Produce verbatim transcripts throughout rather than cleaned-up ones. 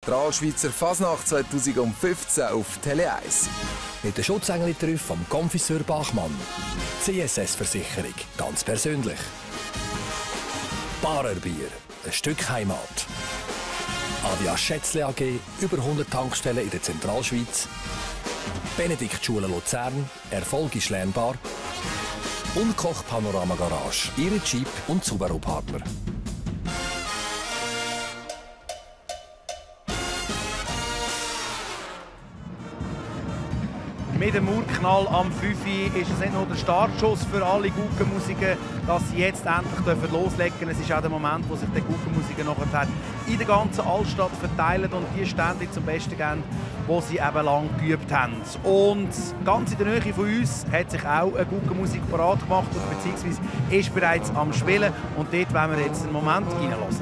Zentralschweizer Fasnacht zweitausendfünfzehn auf Tele eins. Mit der Schutzengel-Triff vom Konfisseur Bachmann. C S S-Versicherung, ganz persönlich. Barerbier, ein Stück Heimat. Avia Schätzle A G, über hundert Tankstellen in der Zentralschweiz. Benedikt Schule Luzern, Erfolg ist lernbar. Und Koch Panorama Garage, Ihre Jeep- und Subaru-Partner. Mit dem Urknall am fünf Uhr ist es nicht nur der Startschuss für alle Guggenmusiker, dass sie jetzt endlich loslegen dürfen. Es ist auch der Moment, wo sich die Guggenmusiker nachher in der ganzen Altstadt verteilen und die Stände zum Besten geben, wo sie eben lang geübt haben. Und ganz in der Nähe von uns hat sich auch eine Guggenmusik parat gemacht, beziehungsweise ist bereits am Spielen. Und dort wollen wir jetzt einen Moment reinhören.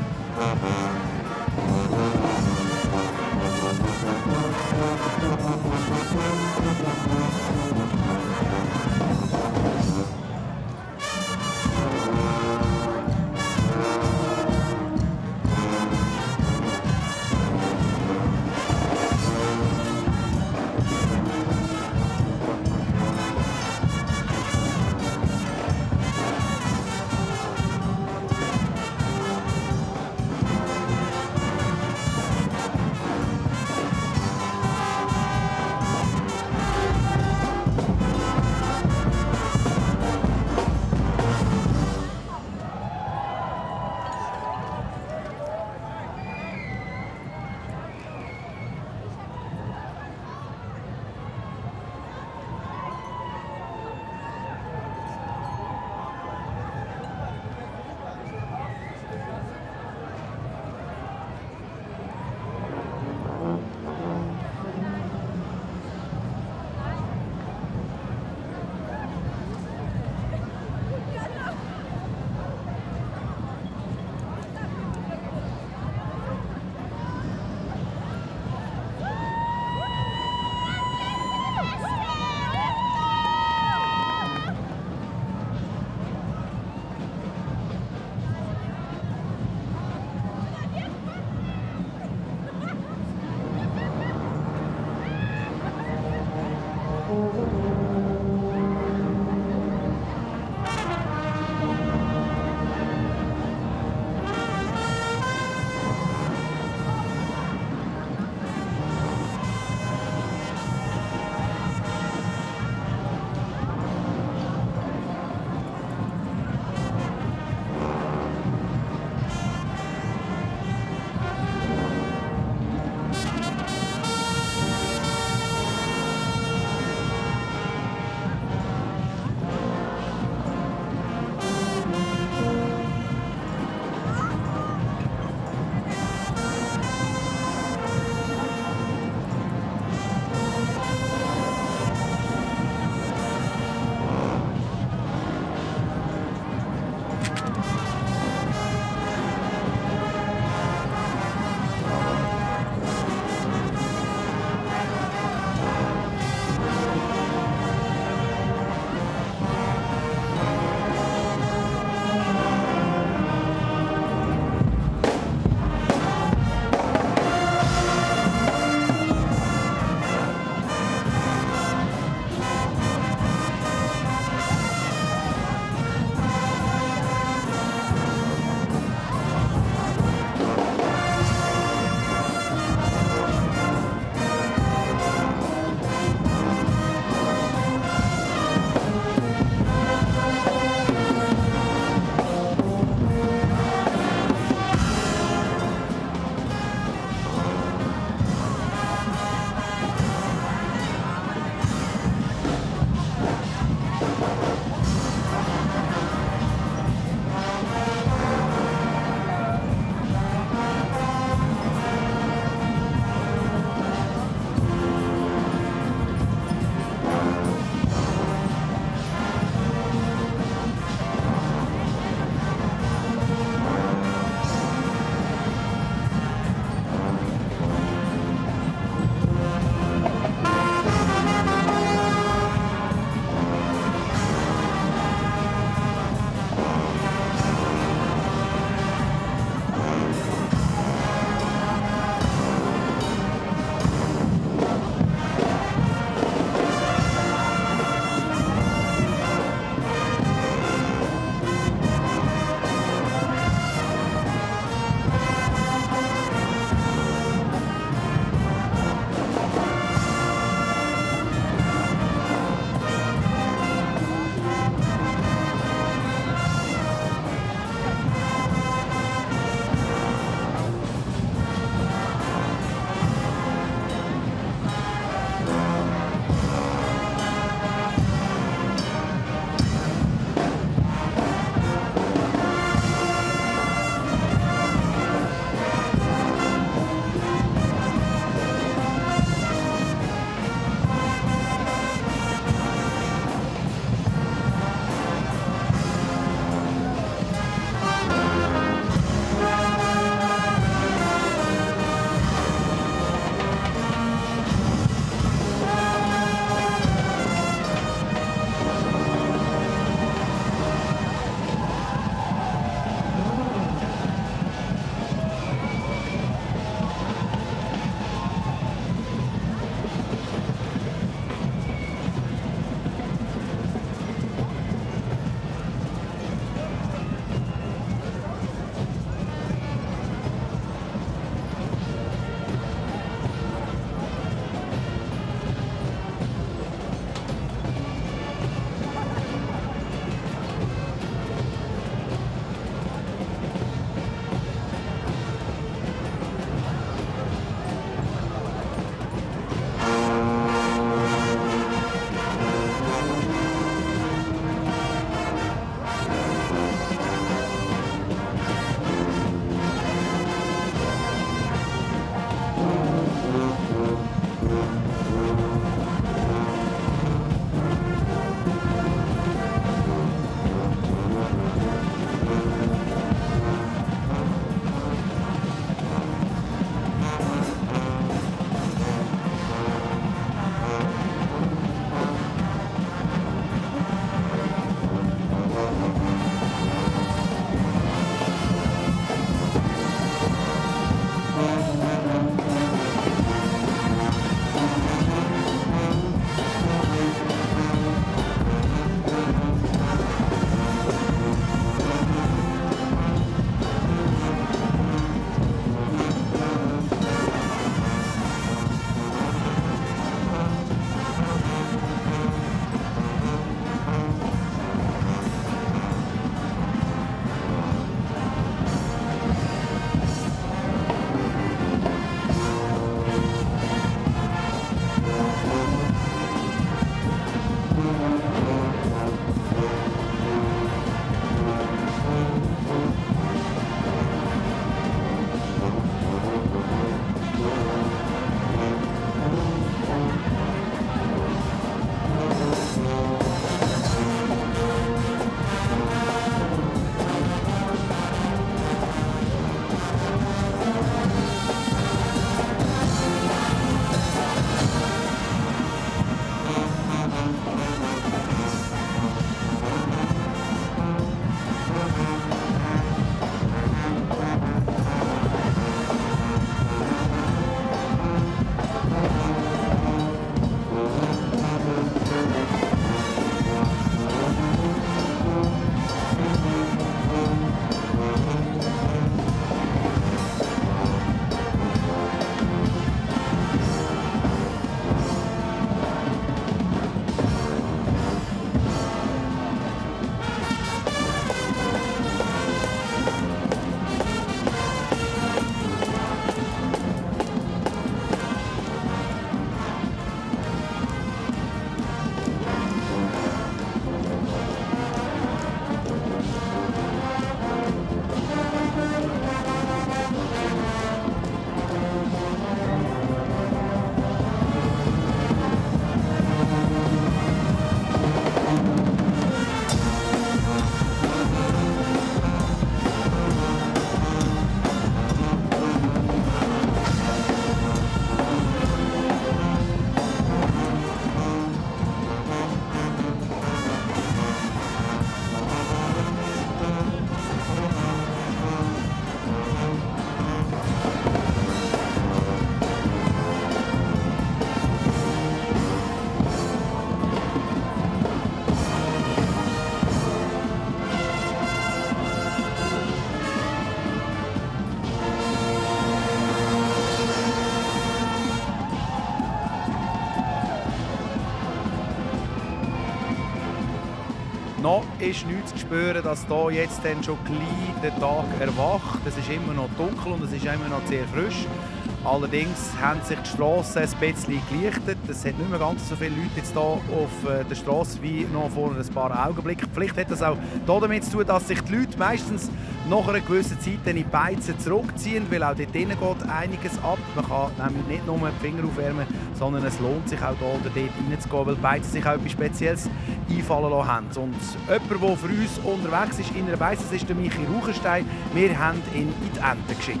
Noch ist nichts zu spüren, dass hier jetzt dann schon gleich der Tag erwacht. Es ist immer noch dunkel und es ist immer noch sehr frisch. Allerdings haben sich die Strassen ein bisschen gelichtet. Es sind nicht mehr ganz so viele Leute jetzt hier auf der Straße wie noch vor ein paar Augenblicken. Vielleicht hat das auch damit zu tun, dass sich die Leute meistens nach einer gewissen Zeit in die Beizen zurückziehen, weil auch dort drinnen geht einiges ab. Man kann nämlich nicht nur die Finger aufwärmen, sondern es lohnt sich auch hier oder dort reinzugehen, weil die Beizen sich auch etwas Spezielles einfallen lassen haben. Und jemand, der für uns unterwegs ist in einer Beize, ist der Michi Rauchenstein. Wir haben ihn in die Ente geschickt.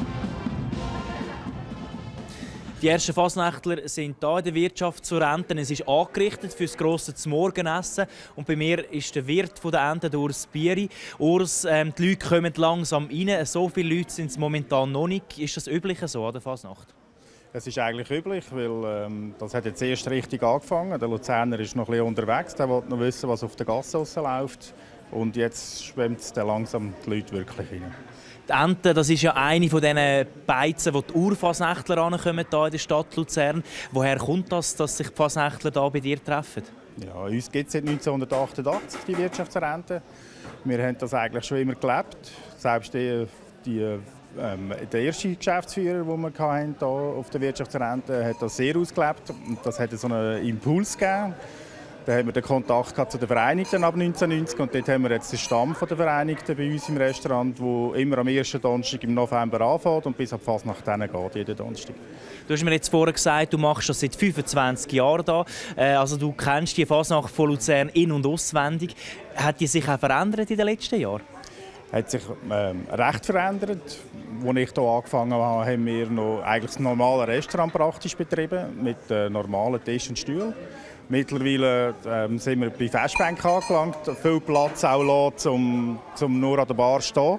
Die ersten Fasnächtler sind hier in der Wirtschaft zu Enten. Es ist angerichtet für das grosse Morgenessen. Und bei mir ist der Wirt von der Ente, Urs Bieri. Urs, ähm, die Leute kommen langsam rein. So viele Leute sind es momentan noch nicht. Ist das üblich so an der Fasnacht? Es ist eigentlich üblich, weil ähm, das hat jetzt erst richtig angefangen. Der Luzerner ist noch ein bisschen unterwegs. Der will noch wissen, was auf der Gasse läuft. Und jetzt schwemmt es dann langsam die Leute wirklich rein. Die Ente, das ist ja eine von diesen Beizen, wo die Urfasnächtler ankommen hier in der Stadt Luzern. Woher kommt das, dass sich die Fasnächtler hier bei dir treffen? Ja, uns gibt es seit neunzehnhundertachtundachtzig, die Wirtschaftsrente. Wir haben das eigentlich schon immer gelebt. Selbst die, die, ähm, der erste Geschäftsführer, den wir hatten, hier auf der Wirtschaftsrente, hat das sehr ausgelebt. Und das hat so einen Impuls gegeben. Dann haben wir den Kontakt zu den Vereinigten ab neunzehnhundertneunzig und dort haben wir jetzt den Stamm der Vereinigten bei uns im Restaurant, der immer am ersten Donnerstag im November anfängt und bis ab Fasnacht geht, jeden Donnerstag. Du hast mir jetzt vorher gesagt, du machst das seit fünfundzwanzig Jahren da. Also du kennst die Fasnacht von Luzern in- und auswendig. Hat die sich auch verändert in den letzten Jahren? Hat sich ähm, recht verändert. Als ich hier angefangen habe, haben wir noch eigentlich das normale Restaurant praktisch betrieben, mit äh, normalen Tisch und Stühlen. Mittlerweile ähm, sind wir bei Festbänken angelangt, viel Platz auch lassen, um, um nur an der Bar zu stehen.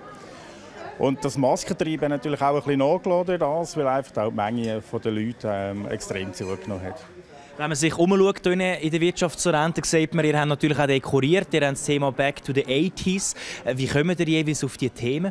Und das Maskentreiben hat natürlich auch ein bisschen nachgelassen, das, weil einfach auch die Menge der Leute ähm, extrem zugenommen hat. Wenn man sich umschaut in der Wirtschaft zur Ente, sieht man, ihr habt natürlich auch dekoriert, ihr habt das Thema «Back to the eighties». Wie kommen ihr jeweils auf diese Themen?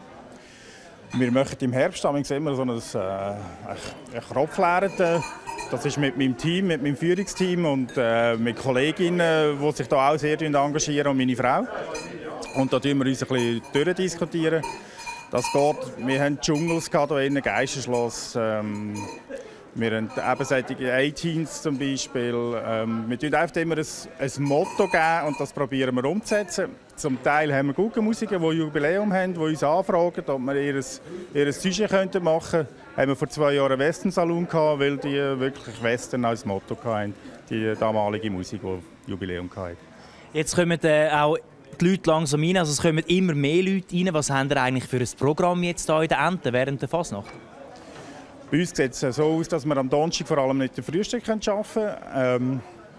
Wir machen im Herbst immer so ein, äh, ein Kropflehren. Das ist mit meinem Team, mit meinem Führungsteam und äh, mit Kolleginnen, die sich da auch sehr engagieren, und meine Frau. Und da diskutieren wir uns ein bisschen durchdiskutieren. Das geht. Wir haben Dschungels hier in Geisterschloss. Ähm, wir haben eben solche Achtzehnten zum Beispiel. Ähm, wir geben einfach immer ein, ein Motto geben und das probieren wir umzusetzen. Zum Teil haben wir Guggenmusiker, die Jubiläum haben, die uns anfragen, ob wir ihr, ihr Sujet machen könnten. Haben wir vor zwei Jahren einen Western-Salon gehabt, weil die wirklich Western als Motto hatten, die damalige Musik, die Jubiläum hatte. Jetzt kommen äh, auch die Leute langsam rein, also es kommen immer mehr Leute rein. Was haben ihr eigentlich für ein Programm jetzt hier in der Ente während der Fasnacht? Bei uns sieht es so aus, dass wir am Donnerstag vor allem nicht den Frühstück arbeiten können. Ähm,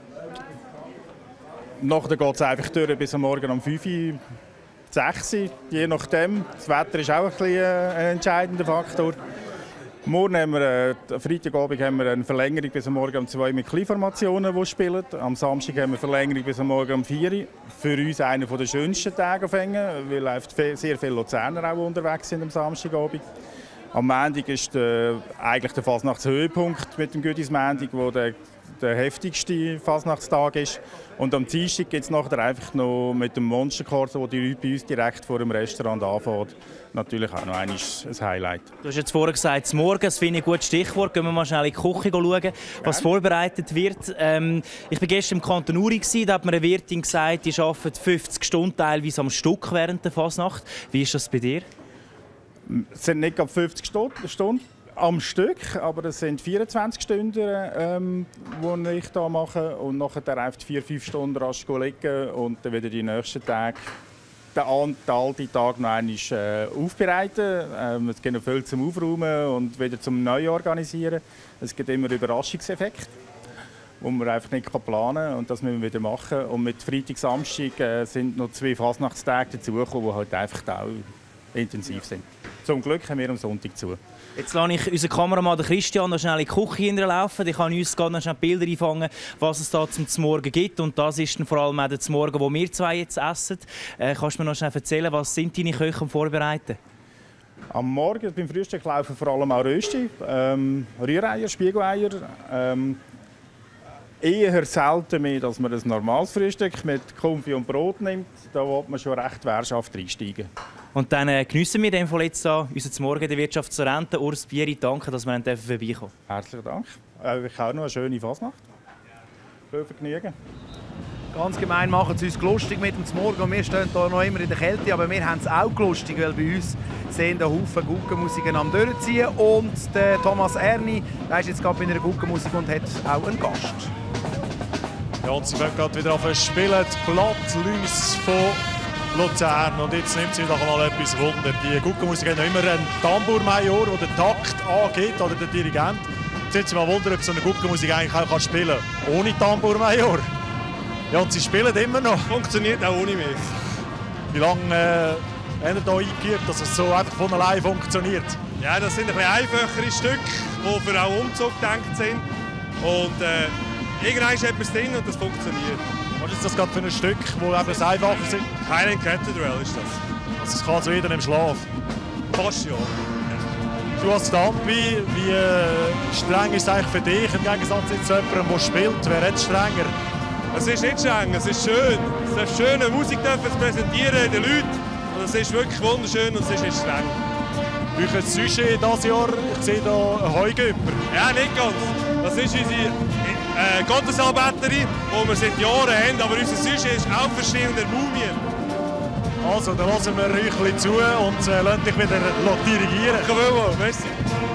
nachher geht es einfach durch bis am Morgen um fünf Uhr, sechs Uhr, je nachdem. Das Wetter ist auch ein, bisschen ein entscheidender Faktor. Morgen haben wir, äh, Freitagabend haben wir eine Verlängerung bis am Morgen um zwei mit Kleinformationen, die spielen. Am Samstag haben wir eine Verlängerung bis am Morgen um vier Uhr. Für uns einer der schönsten Tage, weil sehr viele Luzerner auch unterwegs sind am Samstagabend. Am Montag ist der, eigentlich der Fasnachtshöhepunkt mit dem Güdismontag, wo der, der heftigste Fasnachtstag ist. Und am Dienstag geht es nachher einfach noch mit dem Monsterkorso, wo die Leute bei uns direkt vor dem Restaurant anfängt. Natürlich auch noch einmal ein Highlight. Du hast jetzt vorher gesagt, morgen, das finde ich ein gutes Stichwort. Gehen wir mal schnell in die Küche schauen, was vorbereitet wird. Ähm, ich war gestern im Kanton Uri, da hat mir eine Wirtin gesagt, die arbeiten fünfzig Stunden teilweise am Stück während der Fasnacht. Wie ist das bei dir? Es sind nicht fünfzig Stunden am Stück, aber es sind vierundzwanzig Stunden, ähm, die ich hier mache. Und nachher einfach vier fünf Stunden rasch liegen und dann wieder die nächsten Tage, den, den alten Tag noch einmal äh, aufbereiten. Ähm, es gibt noch viel zum Aufräumen und wieder zum Neuorganisieren. Es gibt immer Überraschungseffekte, die man einfach nicht planen kann. Und das müssen wir wieder machen. Und mit Freitag, Samstag äh, sind noch zwei Fasnachtstage dazugekommen, die halt einfach auch intensiv sind. Zum Glück haben wir am Sonntag zu. Jetzt lasse ich unseren Kameramann Christian noch schnell in die Küche hinterlaufen. Ich kann uns gerade noch schnell Bilder einfangen, was es da zum Morgen gibt. Und das ist dann vor allem auch der Morgen, den wir zwei jetzt essen. Äh, kannst du mir noch schnell erzählen, was sind deine Köche am Vorbereiten? Am Morgen beim Frühstück laufen vor allem auch Rösti, ähm, Rühreier, Spiegeleier. Ähm, eher selten mehr, dass man ein normales Frühstück mit Konfi und Brot nimmt. Da will man schon recht wehrhaft reinsteigen. Und dann äh, geniessen wir den jetzt an, unser Morgen in der Wirtschaft zur Rente. Urs Bieri, danke, dass wir vorbeikommen dürfen. Herzlichen Dank. Äh, ich habe noch eine schöne Fasnacht. Viel Vergnügen. Ganz gemein machen sie uns lustig mit dem Morgen und wir stehen hier noch immer in der Kälte, aber wir haben es auch lustig, weil bei uns sehen da Haufen Guggenmusiken am durchziehen und der Thomas Erni, der ist jetzt gerade bei einer Guggenmusik und hat auch einen Gast. Ja, und sie fängt gerade wieder an zu spielen, die Blattläuse von Luzern. Und jetzt nimmt sie doch mal etwas Wunder. Die Guggenmusik hat noch immer einen Tambourmajor, der den Takt angeht, oder der Dirigent. Jetzt nimmt sie mal Wunder, ob so eine Guggenmusik eigentlich auch spielen kann, ohne Tambourmajor. Ja, und sie spielen immer noch. Funktioniert auch ohne mich. Wie lange äh, haben Sie hier eingeübt, dass es so einfach von allein funktioniert? Ja, das sind ein bisschen einfachere Stücke, die für auch Umzug gedacht sind. Und äh, irgendwann hat man es drin und das funktioniert. Was ist das gerade für ein Stück, das eben das Einfache sind? Highland Cathedral ist das. Also das kann so jeder im Schlaf. Fast ja. Du als Dampi, wie äh, streng ist es eigentlich für dich im Gegensatz zu jemandem, der spielt? Wer hat es strenger? Es ist nicht streng, es ist schön. Es darf schöne Musik präsentieren den Leuten. Und es ist wirklich wunderschön und es ist nicht streng. Euer Sujet dieses Jahr, ich sehe hier einen Heugümper. Ja, nicht ganz. Das ist unsere äh, Gottesanbeterin, die wir seit Jahren haben. Aber unser Sujet ist auch verschiedene Mumien. Also, dann lassen wir euch ein bisschen zu und äh, lassen dich wieder dirigieren. Danke vielmals, merci.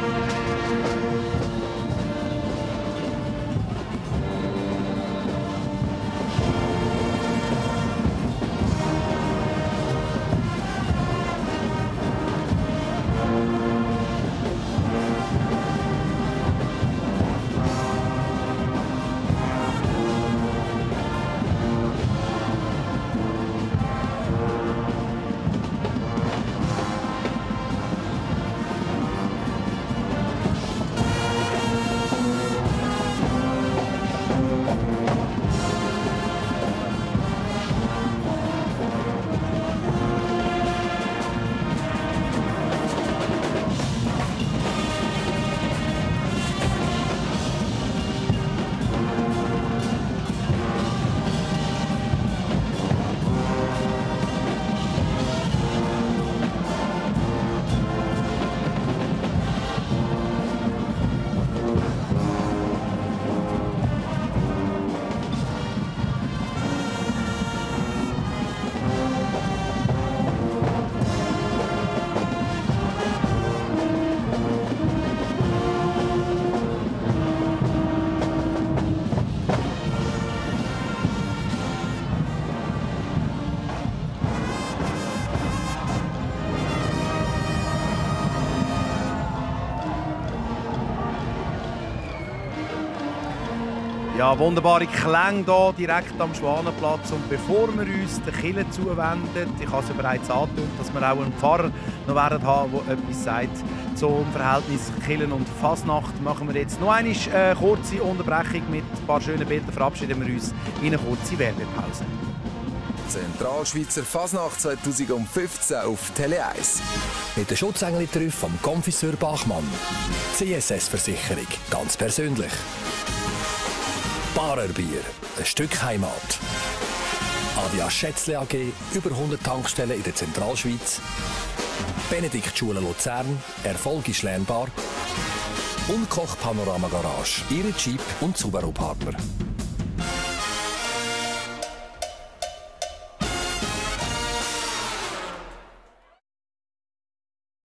Ja, wunderbare Klänge hier direkt am Schwanenplatz. Und bevor wir uns der Kirche zuwenden, ich habe es ja bereits angetönt, dass wir auch einen Pfarrer noch werden haben, der etwas sagt zum Verhältnis Kirche und Fasnacht, machen wir jetzt noch eine äh, kurze Unterbrechung mit ein paar schönen Bildern. Verabschieden wir uns in eine kurze Werbepause. Zentralschweizer Fasnacht zweitausendfünfzehn auf Tele eins. Mit der Schutzengel-Trüff vom Konfisseur Bachmann. C S S-Versicherung, ganz persönlich. Barerbier, ein Stück Heimat. Avia Schätzle A G, über hundert Tankstellen in der Zentralschweiz. Benedikt Schule Luzern, Erfolg ist lernbar. Und Koch Panorama Garage, Ihre Jeep- und Subaru-Partner.